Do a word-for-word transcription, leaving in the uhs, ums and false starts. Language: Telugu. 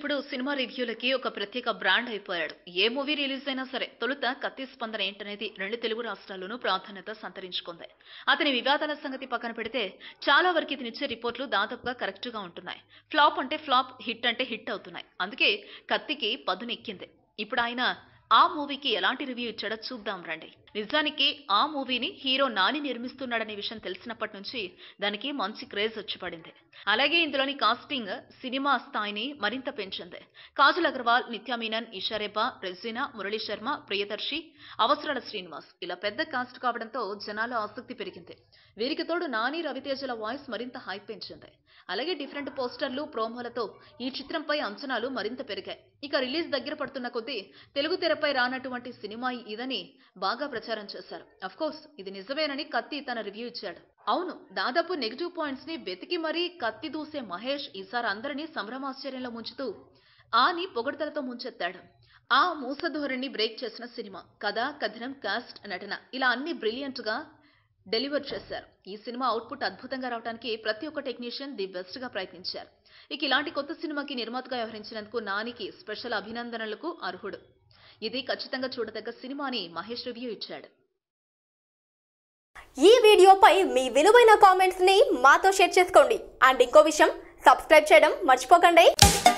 ఇప్పుడు సినిమా రివ్యూలకి ఒక ప్రత్యేక బ్రాండ్ అయిపోయాడు. ఏ మూవీ రిలీజ్ అయినా సరే తొలుత కత్తి స్పందన ఏంటనేది రెండు తెలుగు రాష్ట్రాల్లోనూ ప్రాధాన్యత సంతరించుకుంది. అతని వివాదాల సంగతి పక్కన పెడితే చాలా వరకు ఇతనిచ్చే రిపోర్ట్లు దాదాపుగా కరెక్ట్ గా ఉంటున్నాయి. ఫ్లాప్ అంటే ఫ్లాప్, హిట్ అంటే హిట్ అవుతున్నాయి. అందుకే కత్తికి పదునెక్కింది. ఇప్పుడు ఆయన ఆ మూవీకి ఎలాంటి రివ్యూ ఇచ్చాడో చూద్దాం రండి. నిజానికి ఆ మూవీని హీరో నాని నిర్మిస్తున్నాడనే విషయం తెలిసినప్పటి నుంచి దానికి మంచి క్రేజ్ వచ్చి పడింది. అలాగే ఇందులోని కాస్టింగ్ సినిమా స్థాయిని మరింత పెంచింది. కాజల్ అగర్వాల్, నిత్యా మీనన్, ఈషా రెబ్బా, రెజీనా, మురళీ శర్మ, ప్రియదర్శి, అవసరాల శ్రీనివాస్ ఇలా పెద్ద కాస్ట్ కావడంతో జనాల ఆసక్తి పెరిగింది. వీరికి తోడు నాని, రవితేజల వాయిస్ మరింత హైప్ పెంచింది. అలాగే డిఫరెంట్ పోస్టర్లు, ప్రోమోలతో ఈ చిత్రంపై అంచనాలు మరింత పెరిగాయి. ఇక రిలీజ్ దగ్గర పడుతున్న కొద్దీ తెలుగు తెరపై రానటువంటి సినిమా ఇదని బాగా ప్రచారం చేశారు. అఫ్ కోర్స్ ఇది నిజమేనని కత్తి తన రివ్యూ ఇచ్చాడు. అవును, దాదాపు నెగిటివ్ పాయింట్స్ ని వెతికి మరీ కత్తి దూసే మహేష్ ఈసారి అందరినీ సంభ్రమాశ్చర్యంలో ముంచుతూ ఆని పొగడ్తలతో ముంచెత్తాడు. ఆ మూస ధోరణి బ్రేక్ చేసిన సినిమా కథ, కథనం, కాస్ట్, నటన ఇలా అన్ని బ్రిలియంట్ గా డెలివర్ చేశారు. ఈ సినిమా అవుట్పుట్ అద్భుతంగా రావడానికి ప్రతి ఒక్క టెక్నీషియన్ ది బెస్ట్ గా ప్రయత్నించారు. ఇక ఇలాంటి కొత్త సినిమాకి నిర్మాతగా వ్యవహరించినందుకు నానికి స్పెషల్ అభినందనలకు అర్హుడు. ఇది ఖచ్చితంగా చూడదగ్గ సినిమా అని మహేష్ రివ్యూ ఇచ్చాడు. ఈ వీడియోపై మీ విలువైన కామెంట్స్ ని మాతో షేర్ చేసుకోండి. అండ్ ఇంకో విషయం, సబ్స్క్రైబ్ చేయడం మర్చిపోకండి.